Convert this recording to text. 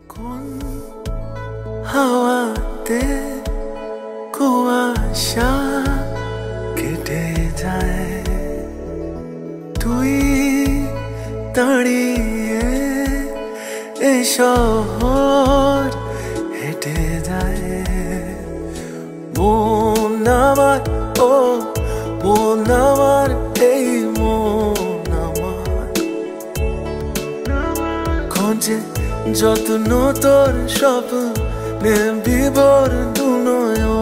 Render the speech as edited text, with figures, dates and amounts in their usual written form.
কোন হাওয়াতে কুয়াশা কেটে যায়, তুই দাঁড়িয়ে এই শহর হেঁটে যায়। মন আমার, ও মন আমার, এই মন আমার খোঁজে যত্ন তোর স্বপ্নে বিবর দু নয়ন।